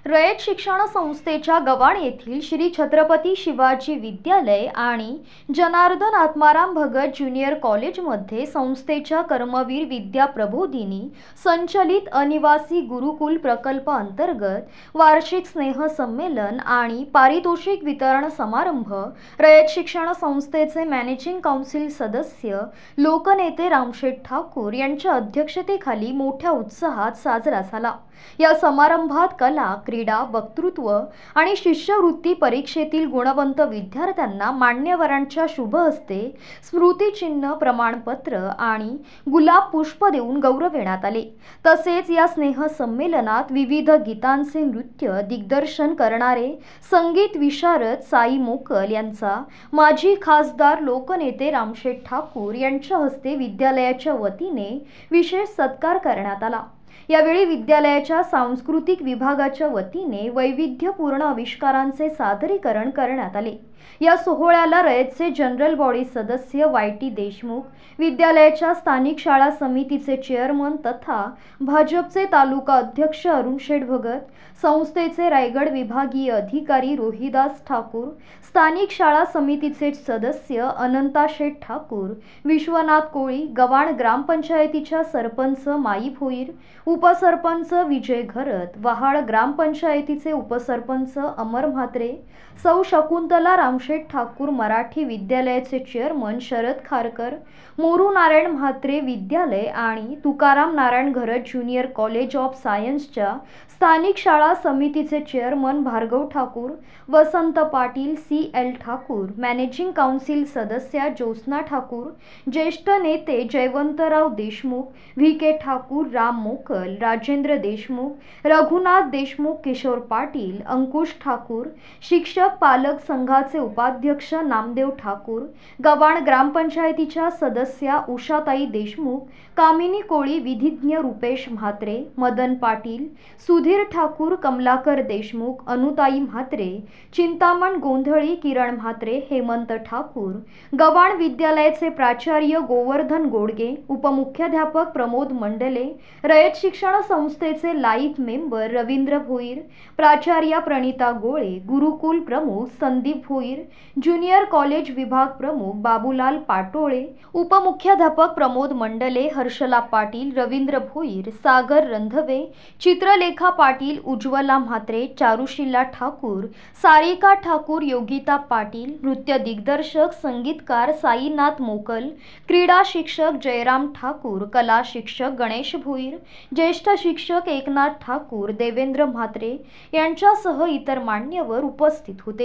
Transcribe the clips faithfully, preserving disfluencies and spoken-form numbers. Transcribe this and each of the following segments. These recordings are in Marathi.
रयत शिक्षण संस्थेच्या गवाण येथील श्री छत्रपती शिवाजी विद्यालय आणि जनार्दन आत्माराम भगत ज्युनियर कॉलेजमध्ये संस्थेच्या कर्मवीर विद्या प्रबोधिनी संचलित अनिवासी गुरुकुल प्रकल्प अंतर्गत वार्षिक स्नेह संमेलन आणि पारितोषिक वितरण समारंभ रयत शिक्षण संस्थेचे मॅनेजिंग काउन्सिल सदस्य लोकनेते रामशेठ ठाकूर यांच्या अध्यक्षतेखाली मोठ्या उत्साहात साजरा झाला। या समारंभात कला, क्रीडा, वक्तृत्व आणि शिष्यवृत्ती परीक्षेतील गुणवंत विद्यार्थ्यांना मान्यवरांच्या शुभ हस्ते स्मृतिचिन्ह, प्रमाणपत्र आणि गुलाब पुष्प देऊन गौरविण्यात आले। तसेच या स्नेह संमेलनात विविध गीतांचे नृत्य दिग्दर्शन करणारे संगीत विशारद साई मोकल यांचा माजी खासदार लोकनेते रामशेठ ठाकूर यांच्या हस्ते विद्यालयाच्या वतीने विशेष सत्कार करण्यात आला। यावेळी विद्यालयाच्या सांस्कृतिक विभागाच्या वतीने वैविध्यपूर्ण आविष्कारांचे सादरीकरण करण्यात आले। या सोहळ्याला रयतचे जनरल बॉडी सदस्य वाय टी देशमुख, विद्यालयाच्या स्थानिक शाळा समितीचे चेअरमन तथा भाजपचे तालुका अध्यक्ष अरुण शेठ भगत, संस्थेचे रायगड विभागीय अधिकारी रोहिदास ठाकूर, स्थानिक शाळा समितीचे सदस्य अनंता शेठ ठाकूर, विश्वनाथ कोळी, गवाण ग्रामपंचायतीच्या सरपंच माई भोईर, उपसरपंच विजय घरत, वहाळ ग्रामपंचायतीचे उपसरपंच अमर म्हात्रे, सौ शकुंतला रामशेठ ठाकूर मराठी विद्यालयाचे चेअरमन शरद खारकर, मोरू नारायण म्हात्रे विद्यालय आणि Tukaram Narayan Gharat junior college of सायन्सच्या स्थानिक शाळा समितीचे chairman Bhargav Thakur, Vasant Patil, C L Thakur, managing council सदस्या ज्योत्स्ना ठाकूर, ज्येष्ठ नेते जयवंतराव देशमुख, व्ही के ठाकूर, राम मोकल, राजेंद्र देशमुख, रघुनाथ देशमुख, किशोर पाटील, अंकुश ठाकूर, शिक्षक पालक संघाचे उपाध्यक्ष नामदेव ठाकूर, गवाण ग्रामपंचायतीच्या सदस्या उषाताई देशमुख, कामिनी कोळी, विधिज्ञ रुपेश म्हात्रे, मदन पाटील, सुधीर ठाकूर, कमलाकर देशमुख, अनुताई म्हात्रे, चिंतामण गोंधळी, किरण म्हात्रे, हेमंत ठाकूर, गवाण विद्यालयाचे प्राचार्य गोवर्धन गोडगे, उपमुख्याध्यापक प्रमोद मंडले, रयत शिक्षण संस्थेचे लाईफ मेंबर रवींद्र भोईर, प्राचार्या प्रणिता गोळे, गुरुकुल प्रमुख संदीप भोईर, ज्युनियर कॉलेज विभाग प्रमुख बाबूलाल पाटोळे, उपमुख्याध्यापक प्रमोद मंडले, हर्षला पाटील, रवींद्र भोईर, सागर रंधवे, चित्रलेखा पाटील, उज्ज्वला म्हात्रे, चारुशिला ठाकूर, सारिका ठाकूर, योगिता पाटील, नृत्य दिग्दर्शक संगीतकार साईनाथ मोकल, क्रीडा शिक्षक जयराम ठाकूर, कला शिक्षक गणेश भोईर, ज्येष्ठ शिक्षक एकनाथ ठाकूर, देवेंद्र म्हात्रे यांच्यासह इतर मान्यवर उपस्थित होते।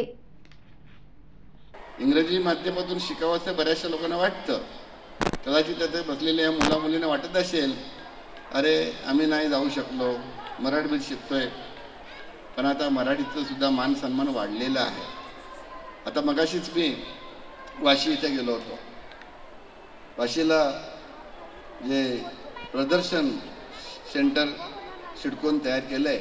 इंग्रजी माध्यमातून शिकावं असं बऱ्याचशा लोकांना वाटतं। कदाचित तिथे बसलेल्या मुला मुलींना वाटत असेल, अरे आम्ही नाही जाऊ शकलो, मराठीत शिकतोय, पण आता मराठीचं सुद्धा मान सन्मान वाढलेला आहे। आता मगाशीच मी वाशी इथे गेलो होतो। वाशीला जे प्रदर्शन सेंटर सिडकोन तयार केलंय,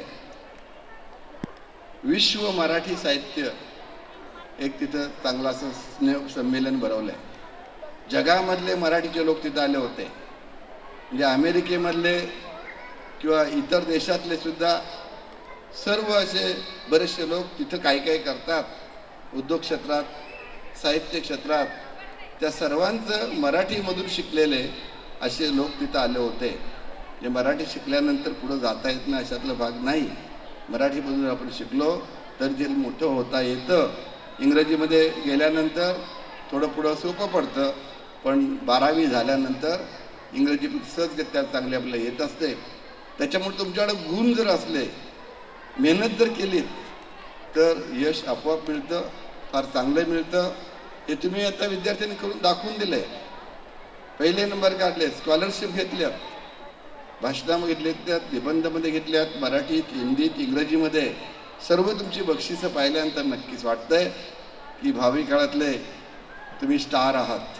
विश्व मराठी साहित्य एक तिथं चांगलं असं स्नेह संमेलन भरवलंय। जगामधले मराठीचे लोक तिथं आले होते, म्हणजे अमेरिकेमधले किंवा इतर देशातले सुद्धा सर्व असे बरेचसे लोक तिथं काही काही करतात, उद्योग क्षेत्रात, साहित्य क्षेत्रात, त्या सर्वांचं मराठीमधून शिकलेले असे लोक तिथं आले होते। जे मराठी शिकल्यानंतर पुढे जाता येत नाही अशातला भाग नाही। मराठीमधून आपण शिकलो तर जे मोठं होता येतं। इंग्रजीमध्ये गेल्यानंतर थोडं पुढं सोपं पडतं, पण बारावी झाल्यानंतर इंग्रजी सहजगत्या चांगली आपल्याला येत असते। त्याच्यामुळे तुमच्याकडे गुण जर असले, मेहनत जर केलीत तर यश आपोआप मिळतं, फार चांगलं मिळतं। हे तुम्ही आता विद्यार्थ्यांनी करून दाखवून दिले। पहिले नंबर काढले, स्कॉलरशिप घेतल्यात, भाषणामध्ये घेतल्यात, निबंधामध्ये घेतल्यात, मराठीत, हिंदीत, इंग्रजीमध्ये सर्व तुमची बक्षिसं पाहिल्यानंतर नक्कीच वाटतंय की भावी काळातले तुम्ही स्टार आहात।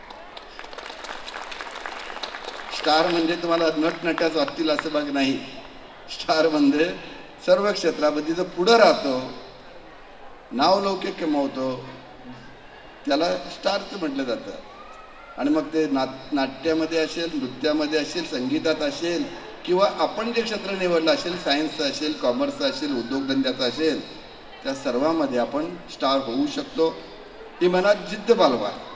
स्टार म्हणजे तुम्हाला नटनट्याच वाटतील असं भाग नाही। स्टार म्हणजे सर्व क्षेत्रामध्ये जो पुढे राहतो, नावलौकिक कमवतो, त्याला स्टारचं म्हटलं जातं। आणि मग ते नाट नाट्यामध्ये असेल, नृत्यामध्ये असेल, संगीतात असेल, किंवा आपण जे क्षेत्र निवडलं असेल, सायन्सचं असेल, कॉमर्सचं असेल, उद्योगधंद्याचं असेल, त्या सर्वांमध्ये आपण स्टार होऊ शकतो. ही मनात जिद्द बाळगा.